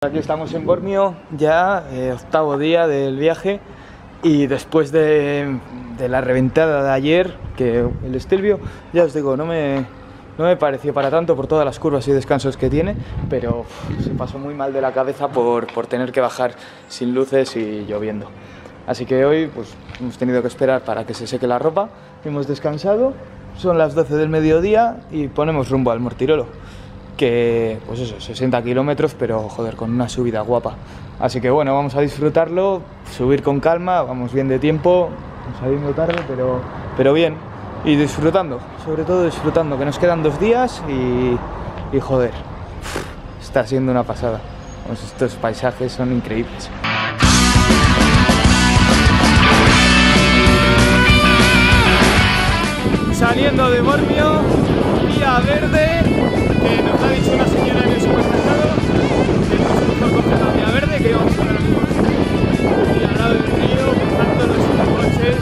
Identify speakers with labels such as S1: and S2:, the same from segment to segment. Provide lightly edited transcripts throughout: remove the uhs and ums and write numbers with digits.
S1: Aquí estamos en Bormio, ya octavo día del viaje, y después de la reventada de ayer, que el Stelvio, ya os digo, no me pareció para tanto por todas las curvas y descansos que tiene, pero se pasó muy mal de la cabeza por tener que bajar sin luces y lloviendo. Así que hoy pues, hemos tenido que esperar para que se seque la ropa, hemos descansado, son las 12 del mediodía y ponemos rumbo al Mortirolo. Que, pues eso, 60 kilómetros, pero joder, con una subida guapa. Así que bueno, vamos a disfrutarlo, subir con calma, vamos bien de tiempo, saliendo tarde, pero bien. Y disfrutando, sobre todo disfrutando, que nos quedan 2 días y joder, está siendo una pasada. Pues estos paisajes son increíbles. Saliendo de Bormio, vía verde, que nos ha dicho una señora en el supermercado que no se mejor coger la vía verde, que íbamos ahora mismo y al lado del río, buscando los coches,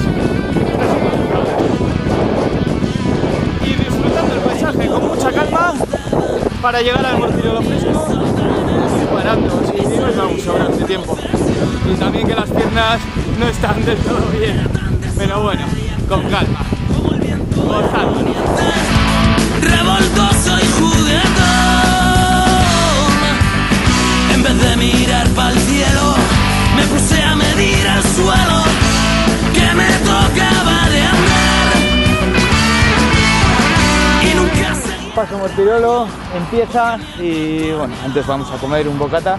S1: y disfrutando el paisaje con mucha calma para llegar al Mortirolo fresco y parando, si nos vamos sobrando de tiempo. Y también que las piernas no están del todo bien, pero bueno, con calma.
S2: Revoltoso y juguetón, en vez de mirar para el cielo, me puse a medir el suelo que me tocaba de andar. Y nunca seguí.
S1: Paso Mortirolo, empieza y bueno, antes vamos a comer un bocata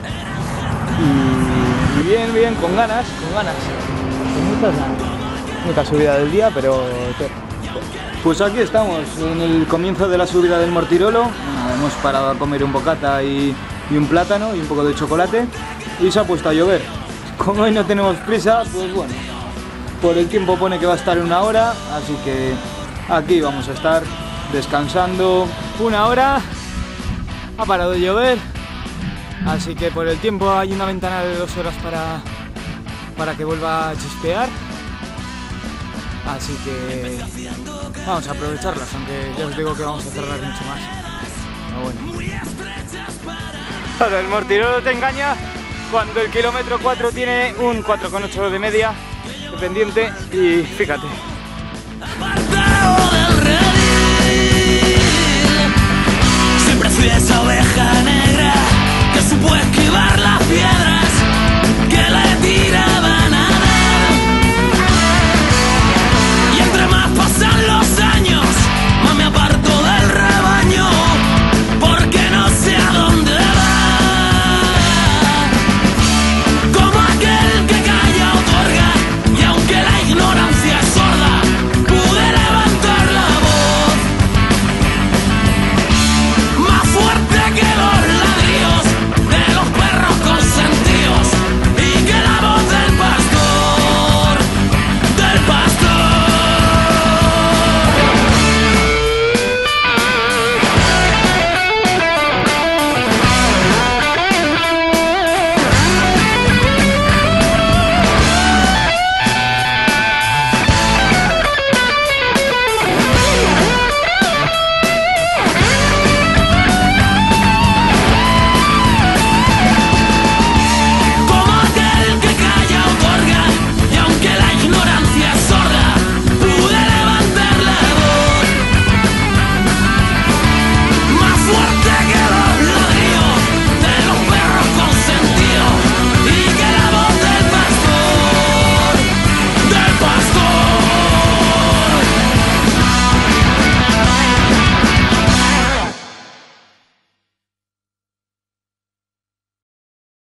S1: y bien, con ganas, con muchas ganas. Única subida del día, pero pues aquí estamos, en el comienzo de la subida del Mortirolo. Hemos parado a comer un bocata y un plátano y un poco de chocolate y se ha puesto a llover. Como hoy no tenemos prisa, pues bueno, por el tiempo pone que va a estar 1 hora, así que aquí vamos a estar descansando 1 hora. Ha parado de llover, así que por el tiempo hay una ventana de 2 horas para que vuelva a chispear. Así que vamos a aprovecharlas, aunque ya os digo que vamos a tardar mucho más. Pero bueno. Claro, el Mortirolo te engaña cuando el kilómetro 4 tiene un 4,8 de media de pendiente y fíjate.
S2: Siempre fui esa oveja negra que supo